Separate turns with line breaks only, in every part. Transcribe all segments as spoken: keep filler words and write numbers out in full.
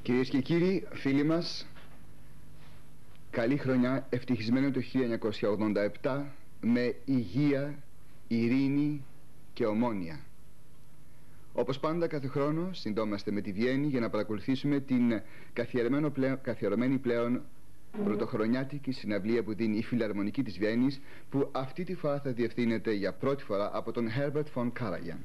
Κυρίες και κύριοι, φίλοι μας, καλή χρονιά, ευτυχισμένο το χίλια εννιακόσια ογδόντα επτά, με υγεία, ειρήνη και ομόνοια. Όπως πάντα, κάθε χρόνο συνδόμαστε με τη Βιέννη για να παρακολουθήσουμε την καθιερωμένη πλέον πρωτοχρονιάτικη συναυλία που δίνει η Φιλαρμονική της Βιέννης, που αυτή τη φορά θα διευθύνεται για πρώτη φορά από τον Herbert von Karajan.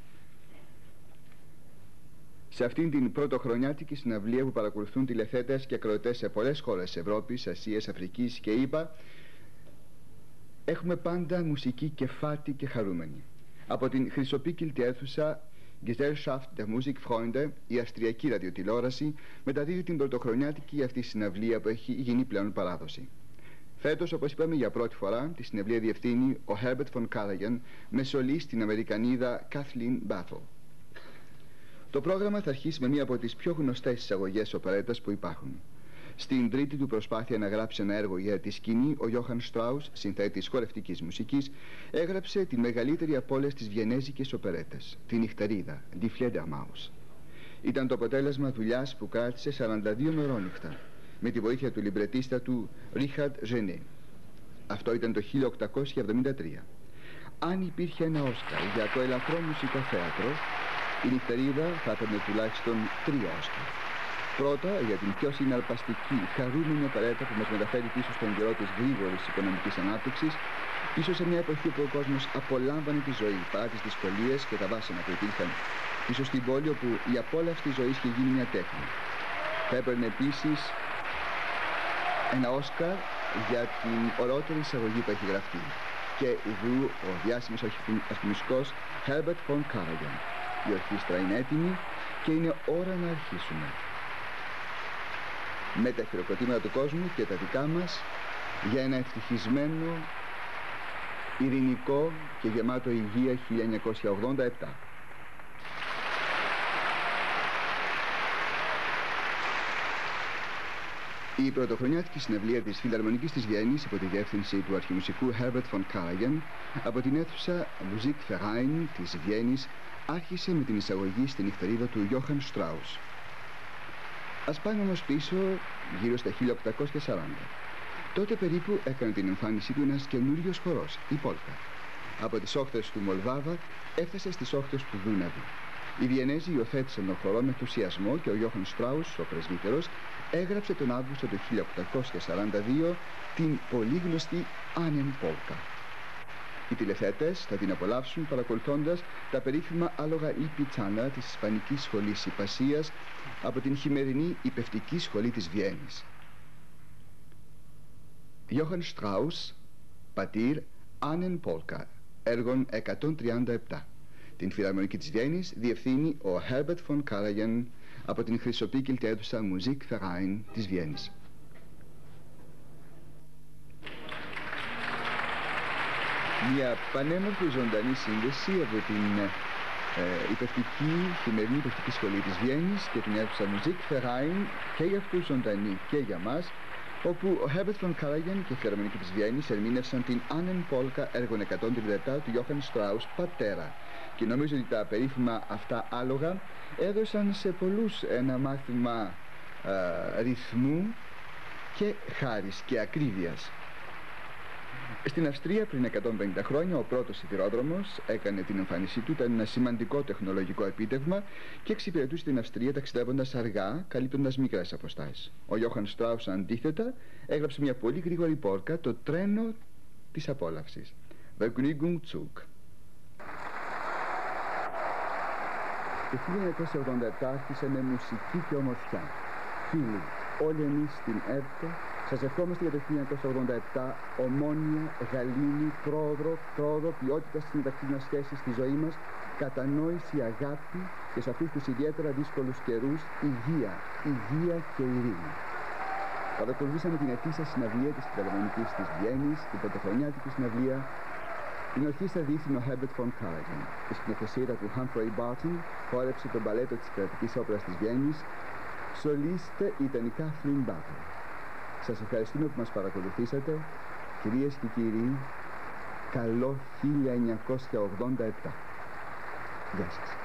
Σε αυτήν την πρωτοχρονιάτικη συναυλία που παρακολουθούν τηλεθέτες και ακροατές σε πολλές χώρες Ευρώπης, Ασίας, Αφρικής και ΗΠΑ, έχουμε πάντα μουσική κεφάτη και χαρούμενη. Από την χρυσοπίκυλτη αίθουσα Gesellschaft der Musikfreunde, η αυστριακή ραδιοτηλεόραση μεταδίδει την πρωτοχρονιάτικη αυτή συναυλία που έχει γίνει πλέον παράδοση. Φέτος, όπως είπαμε, για πρώτη φορά τη συναυλία διευθύνει ο Herbert von Karajan με σολή στην Αμερικανίδα Kathleen Battle. Το πρόγραμμα θα αρχίσει με μία από τις πιο γνωστές εισαγωγές οπερέτας που υπάρχουν. Στην τρίτη του προσπάθεια να γράψει ένα έργο για τη σκηνή, ο Johann Strauss, συνθέτης χορευτικής μουσικής, έγραψε τη μεγαλύτερη από όλες τις βιενέζικες οπερέτες, τη Νυχτερίδα, Die Fledermaus. Ήταν το αποτέλεσμα δουλειάς που κράτησε σαράντα δύο μερόνυχτα, με τη βοήθεια του λιμπρετίστα του Richard Genet. Αυτό ήταν το χίλια οκτακόσια εβδομήντα τρία. Αν υπήρχε ένα Όσκαρ για το ελαφρό μουσικό θέατρο, η Νυχτερίδα θα έπαιρνε τουλάχιστον τρία Όσκαρ. Πρώτα, για την πιο συναρπαστική, χαρούμενη οπερέτα που μας μεταφέρει πίσω στον καιρό της γρήγορης οικονομικής ανάπτυξης, ίσως σε μια εποχή που ο κόσμος απολάμβανε τη ζωή παρά τις δυσκολίες και τα βάσανα που υπήρχαν, ίσως στην πόλη όπου η απόλαυση της ζωής είχε γίνει μια τέχνη. Θα έπαιρνε επίσης ένα Όσκαρ για την ωραιότερη εισαγωγή που έχει γραφτεί. Και ουδού ο διάσημος αστυνομικός Herbert von Karajan. Η ορχήστρα είναι έτοιμη και είναι ώρα να αρχίσουμε. Με τα χειροκροτήματα του κόσμου και τα δικά μας για ένα ευτυχισμένο, ειρηνικό και γεμάτο υγεία χίλια εννιακόσια ογδόντα επτά. Η πρωτοχρονιάτικη συναυλία της Φιλαρμονικής της Βιέννης υπό τη διεύθυνση του αρχιμουσικού Herbert von Karajan από την αίθουσα Musikverein της Βιέννης άρχισε με την εισαγωγή στην νυχτερίδα του Johann Strauss. Ας πάμε όμως πίσω γύρω στα χίλια οκτακόσια σαράντα. Τότε περίπου έκανε την εμφάνισή του ένας καινούριος χορός, η Πόλκα. Από τις όχθες του Μολβάβα έφτασε στις όχθες του Δούναβη. Οι Βιενέζοι υιοθέτησαν τον χορό με ενθουσιασμό και ο Johann Strauss, ο πρεσβύτερος, έγραψε τον Αύγουστο του χίλια οκτακόσια σαράντα δύο την πολύ γνωστή Annen Polka. Οι τηλεθέτες θα την απολαύσουν παρακολουθώντας τα περίφημα άλογα ή πιτσάνα της Ισπανικής Σχολής Ιππασίας από την χειμερινή υπευτική σχολή της Βιέννης. Johann Strauss, πατήρ, Annen Polka, έργων εκατόν τριάντα επτά. Την Φιλαρμονική της Βιέννης διευθύνει ο Herbert von Karajan από την χρυσοπίκυλτη αίθουσα Musikverein της Βιέννης. Μια πανέμορφη ζωντανή σύνδεση από την ε, υπευτική, χειμερινή υπευτική σχολή της Βιέννης και την αίθουσα Musikverein, και για αυτούς ζωντανή και για μας, όπου ο Herbert von Karajan και η Φιλαρμονική της Βιέννης ερμήνευσαν την Annen Polka, έργων εκατόν τριάντα επτά του Johann Strauss, πατέρα. Και νομίζω ότι τα περίφημα αυτά άλογα έδωσαν σε πολλούς ένα μάθημα ε, ρυθμού και χάρης και ακρίβειας. Στην Αυστρία πριν εκατόν πενήντα χρόνια ο πρώτος σιδηρόδρομος έκανε την εμφάνισή του, ήταν ένα σημαντικό τεχνολογικό επίτευγμα και εξυπηρετούσε την Αυστρία ταξιδεύοντας αργά, καλύπτοντας μικρές αποστάσεις. Ο Johann Strauss αντίθετα έγραψε μια πολύ γρήγορη πόρκα, το τρένο της απόλαυσης, Vergnügungszug. Το χίλια εννιακόσια ογδόντα επτά άρχισε με μουσική και ομορφιά. Φίλοι, όλοι εμείς στην ΕΡΤ σας ευχόμαστε για το χίλια εννιακόσια ογδόντα επτά ομόνοια, γαλήνη, πρόοδο, πρόοδο, ποιότητα στις μεταξύ μας σχέσεις στη ζωή μας, κατανόηση, αγάπη και σε αυτούς τους ιδιαίτερα δύσκολους καιρούς υγεία, υγεία και ειρήνη. Παρακολουθήσαμε την ετήσια συναυλία της Φιλαρμονικής της Βιέννης, την πρωτοχρονιάτικη συναυλία. Την ορχήστρα διεύθυνε ο Herbert von Karajan. Η σκηνοθεσία του Humphrey Barton χόρεψε το μπαλέτο της κρατικής όπερας της Βιέννης. Σολίστε ήταν η Kathleen Battle. Σας ευχαριστούμε που μας παρακολουθήσατε. Κυρίες και κύριοι, καλό χίλια εννιακόσια ογδόντα επτά. Γεια σας.